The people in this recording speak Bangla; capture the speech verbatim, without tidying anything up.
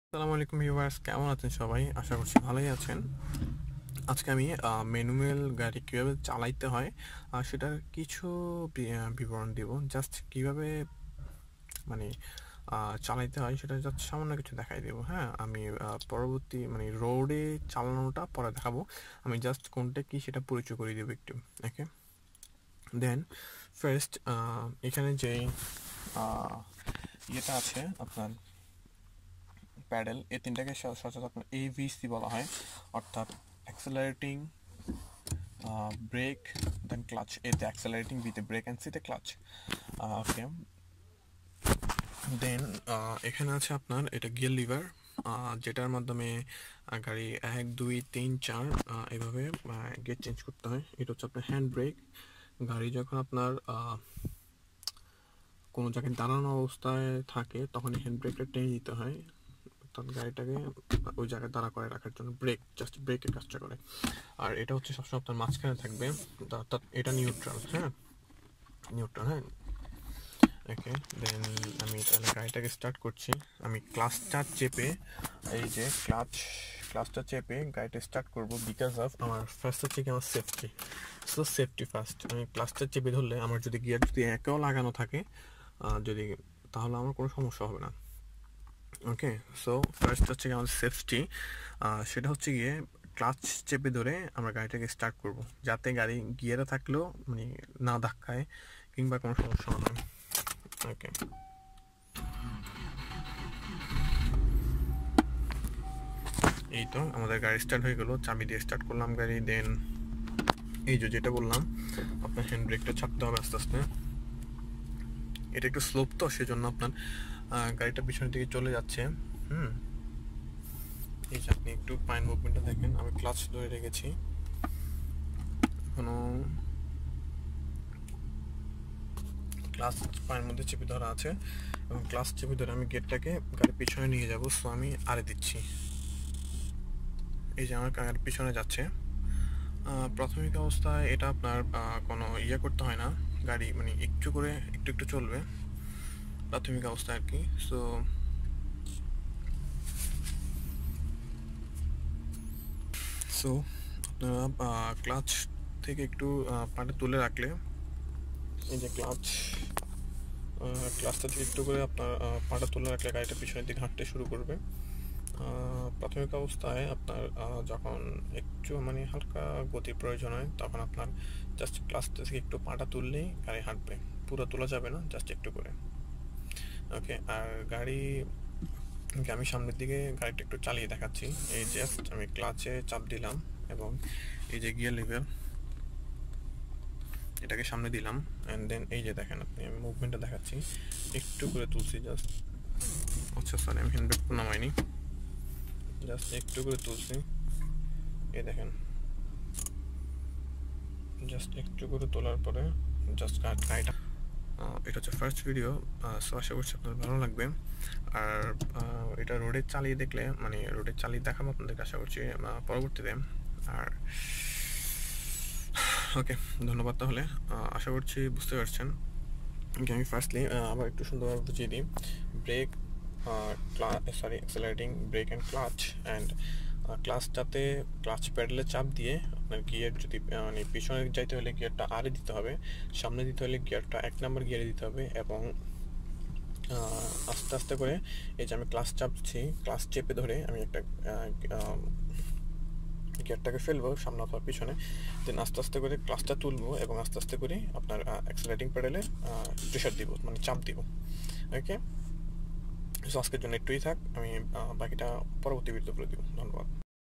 আসসালামু আলাইকুম ভিউয়ার্স, কেমন আছেন সবাই? আশা করছি ভালোই আছেন। আজকে আমি ম্যানুয়াল গাড়ি কিভাবে চালাইতে হয় আহ, সেটার কিছু বি- আহ, বিবরণ দিব। জাস্ট কিভাবে মানে আহ, চালাইতে হয় সেটা জাস্ট সামান্য কিছু দেখাই দেবো। হ্যাঁ, আমি আহ, পরবর্তী মানে রোডে চালানোটা পরে দেখাবো। আমি জাস্ট কোনটা কি সেটা পরিচয় করে দেবো একটু। ওকে, দেন ফার্স্ট এখানে যে আহ, ইয়েটা আছে আপনার প্যাডেল, এই তিনটাকে স- সচরাচর আপনার এভিসি বলা হয়, অর্থাৎ অ্যাক্সেলারেটিং, ব্রেক, দেন ক্লাচ। এতে অ্যাক্সেলারেটিং, বিতে ব্রেক অ্যান্ড সিতে ক্লাচ। ওকে, দেন এখানে আছে আপনার এটা গিয়ার লিভার, যেটার মাধ্যমে আহ, গাড়ি এক দুই তিন চার আহ, এভাবে গিয়ার চেঞ্জ করতে হয়। এটা হচ্ছে আপনার হ্যান্ড ব্রেক। গাড়ি যখন আপনার আহ, কোনো জায়গায় দাঁড়ানো অবস্থায় থাকে তখন হ্যান্ড ব্রেকটা টেনে দিতে হয়, অর্থাৎ গাড়িটাকে ওই জায়গায় দাঁড়া করে রাখার জন্য ব্রেক, জাস্ট ব্রেকের কাজটা করে। আর এটা হচ্ছে সবসময় আপনার মাঝখানে থাকবে, অর্থাৎ এটা নিউট্রাল। হ্যাঁ, নিউট্রাল। হ্যাঁ, ওকে, দেন আমি তাহলে গাড়িটাকে স্টার্ট করছি। আমি ক্লাচটা চেপে, এই যে ক্লাচ, ক্লাচটা চেপে গাড়িটা স্টার্ট করব, বিকজ অফ আমার ফার্স্ট হচ্ছে কি আমার সেফটি। So safety first. আমি ক্লাচটা চেপে ধরলে আমার যদি গিয়ার যদি একেও লাগানো থাকে, আহ, যদি, তাহলে আমার কোনো সমস্যা হবে না। ওকে, সো ফার্স্ট হচ্ছে কি আমাদের সেফটি, সেটা হচ্ছে গিয়ে ক্লাচ চেপে ধরে আমরা গাড়িটাকে স্টার্ট করব, যাতে গাড়ি গিয়ারে থাকলেও মানে না ধাক্কায় কিংবা কোনো সমস্যা না হয়। ওকে, এই তো আমাদের গাড়ি স্টার্ট হয়ে গেলো, চাবি দিয়ে স্টার্ট করলাম গাড়ি। দেন এই যে যেটা বললাম, আপনার হ্যান্ড ব্রেকটা ছাড়তে হবে আস্তে আস্তে। এটা একটু স্লোপ, তো সেজন্য আপনার আহ, গাড়িটা পিছনের দিকে চলে যাচ্ছে। হুম, এই যে আপনি একটু পায়ের মুভমেন্টটা দেখেন, আমি ক্লাচ ধরে রেখেছি এখনো, ক্লাস পায়ের মধ্যে চেপে ধরা আছে, এবং ক্লাস চেপে ধরে আমি গেটটাকে গাড়ির পিছনে নিয়ে যাব। সো আমি আরে দিচ্ছি, এই যে আমার গাড়ির পিছনে যাচ্ছে। আহ, প্রাথমিক অবস্থায় এটা আপনার আহ, কোনো ইয়ে করতে হয় না, গাড়ি মানে একটু করে একটু একটু চলবে প্রাথমিক অবস্থায় আর কি। সো সো আপনারা ক্লাচ থেকে একটু আহ, পাটা তুলে রাখলে, এই যে ক্লাচ, ক্লাচটা থেকে একটু করে আপনার আহ, পাটা তুলে রাখলে গাড়িটা পিছনের দিকে হাঁটতে শুরু করবে। আহ, প্রাথমিক অবস্থায় আপনার আহ, যখন একটু মানে হালকা গতির প্রয়োজন হয়, তখন আপনার জাস্ট ক্লাসটা থেকে একটু পাটা তুললেই গাড়ি হাঁটবে। পুরো তোলা যাবে না, জাস্ট একটু করে। ওকে, আর গাড়ি আমি সামনের দিকে গাড়িটা একটু চালিয়ে দেখাচ্ছি। এই জাস্ট আমি ক্লাচে চাপ দিলাম এবং এই যে গিয়ার লিভার, এটাকে সামনে দিলাম, অ্যান্ড দেন এই যে দেখেন আপনি, আমি মুভমেন্টটা দেখাচ্ছি, একটু করে তুলছি জাস্ট। আচ্ছা সরি, আমি হ্যান্ড ব্রেক নামাইনি, জাস্ট একটু করে তুলছি। এই দেখেন, জাস্ট একটু করে তোলার পরে জাস্ট গাড়িটা, এটা হচ্ছে ফার্স্ট ভিডিও। সো আশা করছি আপনার ভালো লাগবে। আর আহ, এটা রোডে চালিয়ে দেখলে মানে রোডে চালিয়ে দেখাবো আপনাদেরকে, আশা করছি আহ, পরবর্তীতে। আর ওকে, ধন্যবাদ তাহলে। আহ, আশা করছি বুঝতে পারছেন। Okay, আমি ফার্স্টলি আবার একটু সুন্দরভাবে বুঝিয়ে দিই। Brake, clutch, sorry accelerating, brake and clutch. And ক্লাচটাতে ক্লাচ প্যাডেলে চাপ দিয়ে আপনার গিয়ার যদি আহ, মানে পিছনে যাইতে হলে গিয়ারটা আরে দিতে হবে, সামনে দিতে হলে গিয়ারটা এক নম্বর গিয়ারে দিতে হবে, এবং আহ, আস্তে আস্তে করে এই যে আমি ক্লাচ চাপছি, ক্লাচ চেপে ধরে আমি একটা গিয়ারটাকে ফেলবো সামনে অথবা পিছনে, দেন আস্তে আস্তে করে ক্লাচটা তুলবো এবং আস্তে আস্তে করে আপনার অ্যাক্সেলারেটিং প্যাডেলে প্রেশার দিব, মানে চাপ দিব। ওকে, সো আজকের জন্য একটুই থাক, আমি আহ, বাকিটা পরবর্তী ভিডিওতে বলে দিব। ধন্যবাদ।